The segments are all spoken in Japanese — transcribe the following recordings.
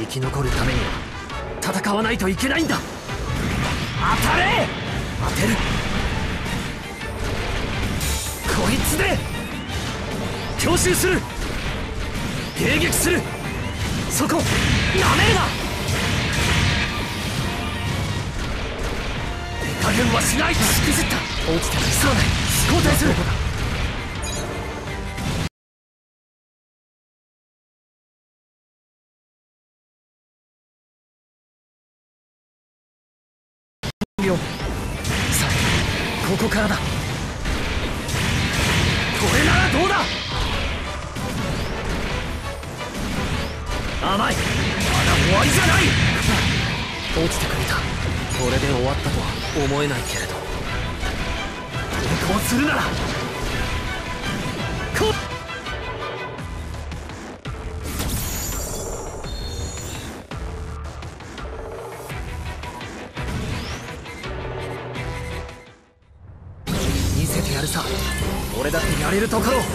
生き残るためには戦わないといけないんだ。当たれ。当てる。こいつで強襲する。迎撃する。そこなめるな。手加減はしない。しくじった。落ちてない。そうない。交代する。さあここからだ。これならどうだ。甘い。まだ終わりじゃない。落ちてくれた。これで終わったとは思えないけれど、抵抗するならこっ。見せてやるさ。俺だってやれるところ。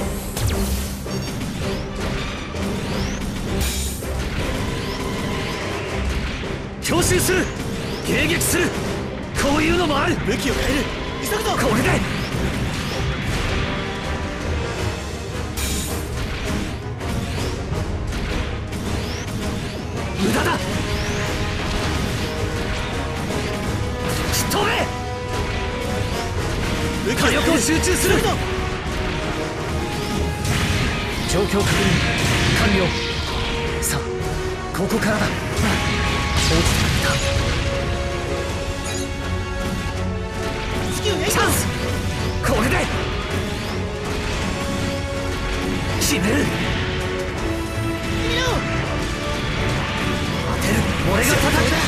強襲する。迎撃する。こういうのもある。武器を変える。急ぐぞ。これで無駄だ。吹っ飛べ。火力を集中する。状況確認完了。さあここからだ。落ちてくれた。チャンス。これで決める。当てる。俺が叩く。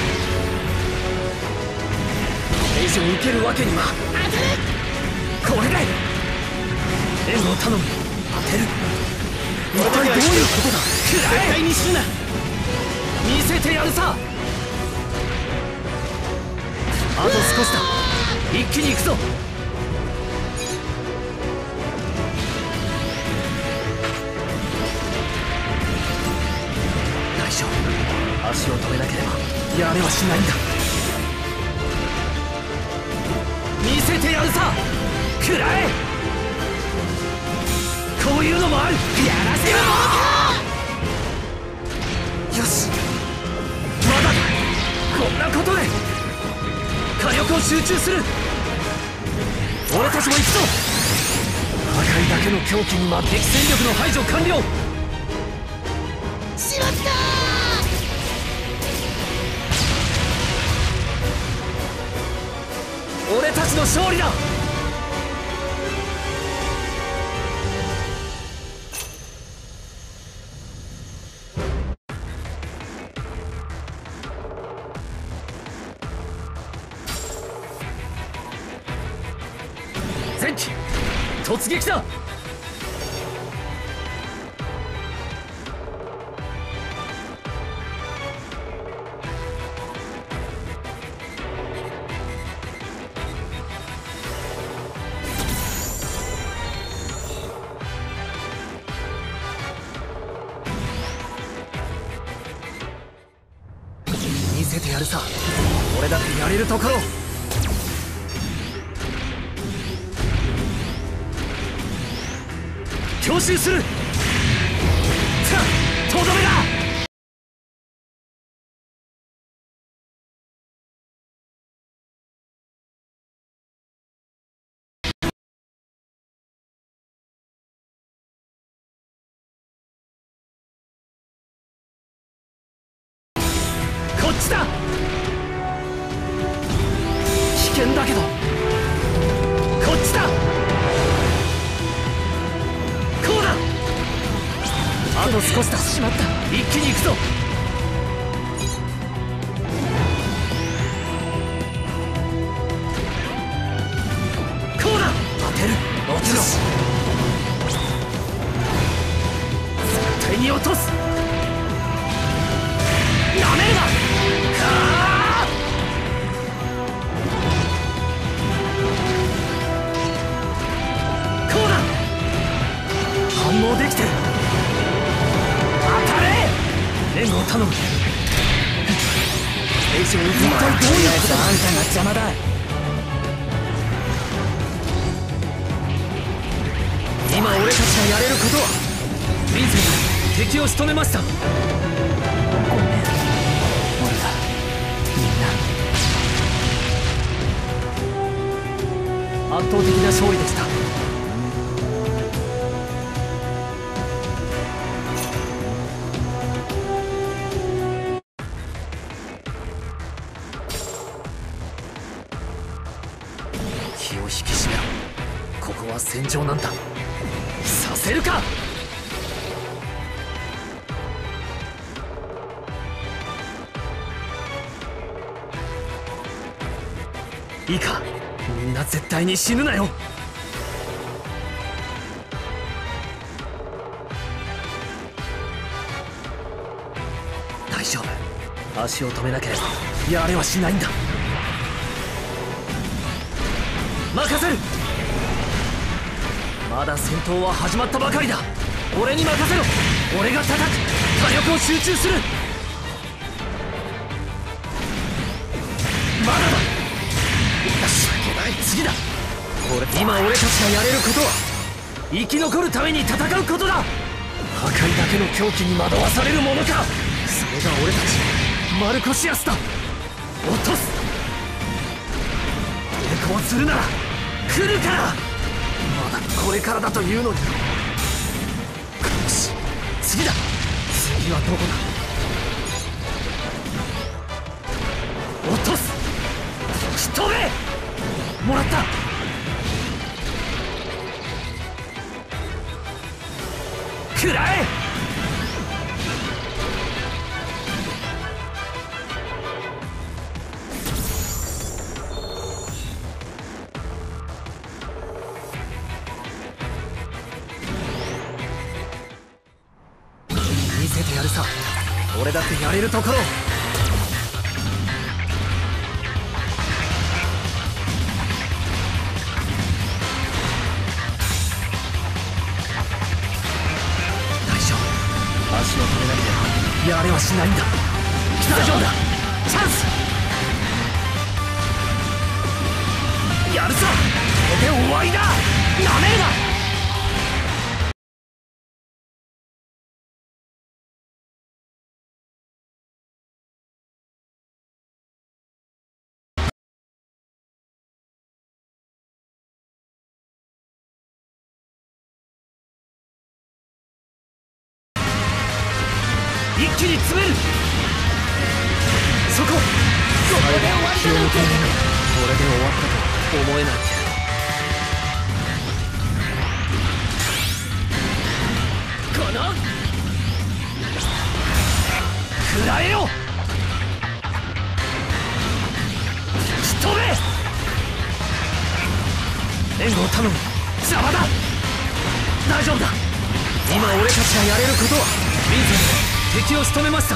これ以上受けるわけには。これで援護を頼む。当てる。一体どういうことだ。絶対に死ぬな。見せてやるさ。あと少しだ。一気に行くぞ。大丈夫。足を止めなければやれはしないんだ。見せてやるさ。食らえ。こういうのもある。やらせろ。よしまだだ。こんなことで火力を集中する。俺たちも行くぞ。破壊だけの狂気には敵戦力の排除完了。しまったー。俺たちの勝利だ。前期突撃だ。見せてやるさ。俺だってやれるところ。強襲する。さあとどめだ。こっちだ。危険だけどこっちだ。あと少しだ。しまった。一気に行くぞ。こうだ。当てる。落ちろ。絶対に落とす。なめるな。こうだ。反応できてる。援護を頼む。 以上一体どういうことだ。あんたが邪魔だ。今俺たちがやれることは、ヴィンセント、敵を仕留めました。ごめん、俺らみんな圧倒的な勝利でした。気を引き締めろ。ここは戦場なんだ。させるか。いいか、みんな絶対に死ぬなよ。大丈夫、足を止めなければやれはしないんだ。任せる。まだ戦闘は始まったばかりだ。俺に任せろ。俺が叩く。火力を集中する。まだだ。情けない。次だ。今俺たちがやれることは生き残るために戦うことだ。破壊だけの狂気に惑わされるものか。それが俺たちマルコシアスだ。落とす。抵抗するなら来るから。まだこれからだというのに。よし、次だ。次はどこだ。落とす。吹き飛べ。もらった。食らえ。見せてやるさ。俺だってやれるところ。足を止めなければやれはしないんだ。大丈夫だ。チャンス。やるさ。これで終わりだ。なめるな。一気に詰める。そこ。これで終わりだなんて。これで終わったと思えないけど。この食らえよ。吹き飛べ。援護を頼む。邪魔だ。大丈夫だ。今俺たちがやれることは、ヴィンセント、敵を仕留めました。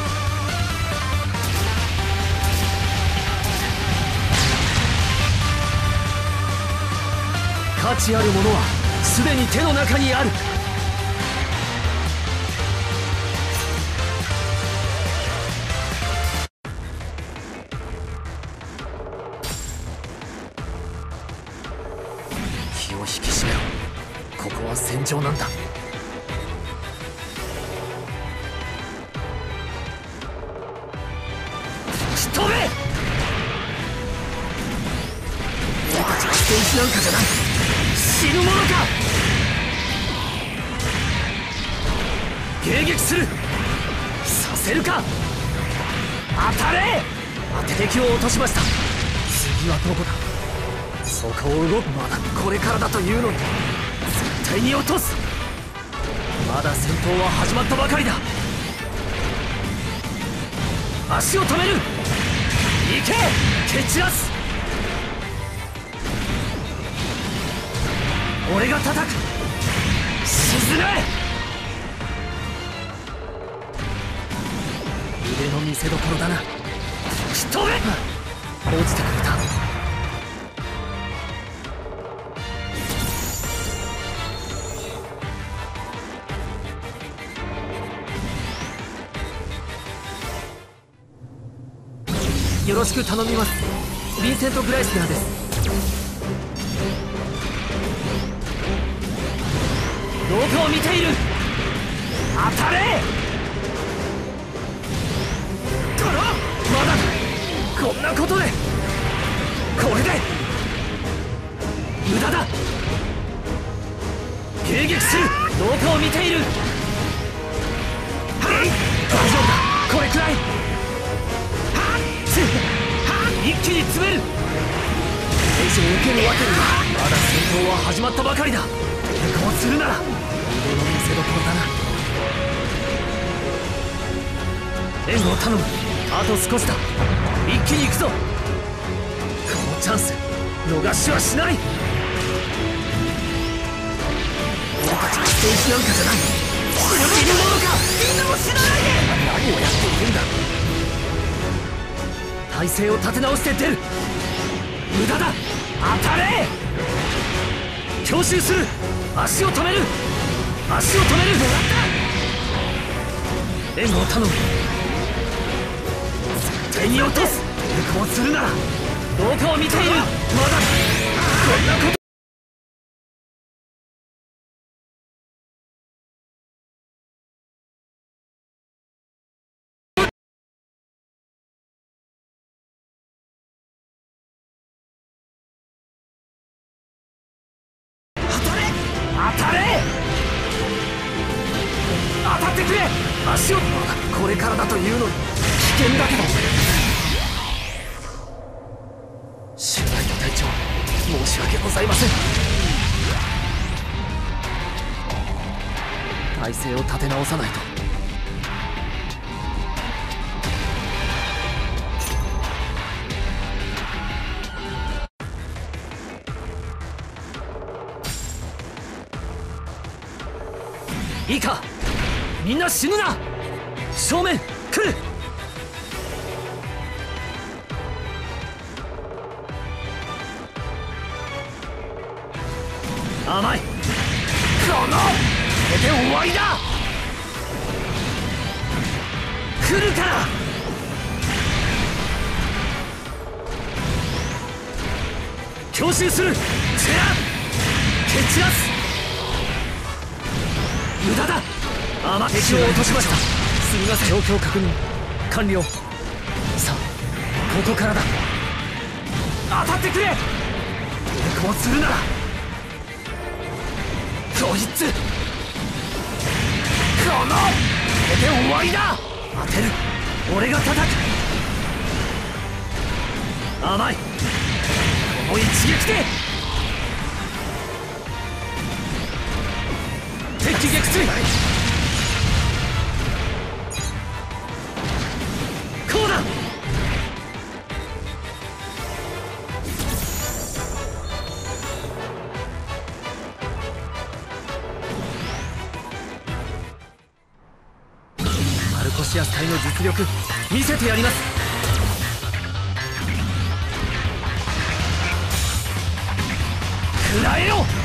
価値あるものはすでに手の中にある。気を引き締めろ。ここは戦場なんだ。飛べ。俺たちは戦士なんかじゃない。死ぬものか。迎撃する。させるか。当たれ。当て敵を落としました。次はどこだ。そこを動く。まだこれからだというのに絶対に落とす。まだ戦闘は始まったばかりだ。足を止める。行け。蹴散らす。俺が叩く。沈め。腕の見せ所だな。吹き飛べ。落ちてくれた。 よろしく頼みます。ヴィンセント・グライスナーです。どこを見ている。当たれ。まだこんなことで。これで無駄だ。迎撃する。どこを見ている。大丈夫だ。これくらい。一気に詰める。選手を受けるわけには。まだ戦闘は始まったばかりだ。こうするなら腕の見せ所だな。援護を頼む。あと少しだ。一気に行くぞ。このチャンス逃しはしない。俺たちはステージなんかじゃない。死ぬものか。みんなも死なないで。何をやっているんだ。体勢を立て直して出る。無駄だ。当たれ。強襲する。足を止める。足を止める。もらった。援護を頼む。絶対に落とす。こうするならどこを見ている。まだこんなこと。当たれ。当たってくれ。足を。これからだというのに危険だけど。シュライト隊長、申し訳ございません。体勢を立て直さないと。いいか、みんな死ぬな。正面来る。甘い。このこれで終わりだ。来るから。強襲する。チェラ蹴散らす。無駄だ。敵を落としました。すみません。状況確認完了。さあここからだ。当たってくれ。こうするならこいつ。このこれで終わりだ。当てる。俺が叩く。甘い。この一撃で敵撃墜。こうだ。マルコシアス隊の実力見せてやります。食らえよ。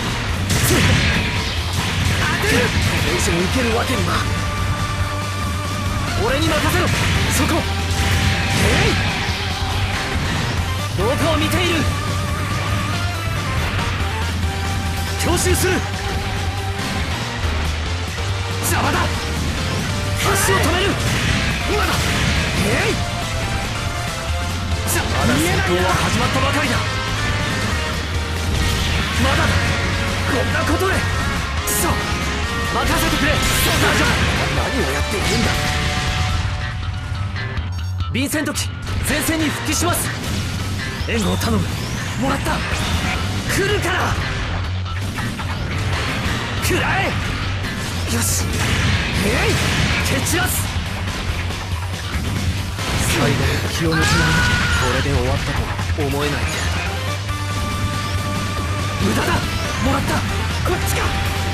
これ以上受けるわけには。俺に任せろ。そこ。どこを見ている。強襲する。邪魔だ。足を止める。今だ。まだ戦闘は始まったばかりだ。まだだ。こんなことで。そう任せてくれ。大丈夫。何をやっているんだ。ヴィンセント機前線に復帰します。援護を頼む。もらった。来るから。食らえ。よし。蹴散らす。最後の気を抜くな。これで終わったと思えない。無駄だ。もらった。こっちか。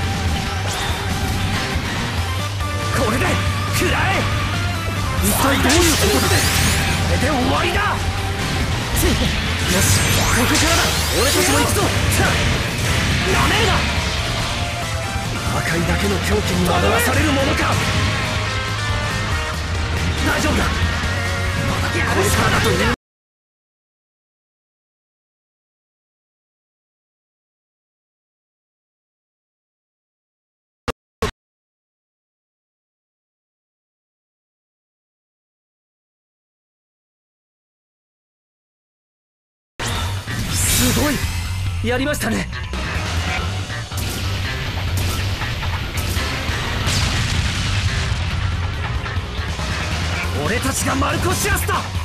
これで食らえ。一体どういうことだ。これで終わりだ。よし、ここからだ。俺たちも行くぞ。さあやめるな。破壊だけの狂気に惑わされるものか。大丈夫だ。まだこれからだという。すごい、やりましたね。俺たちがマルコシアスだ。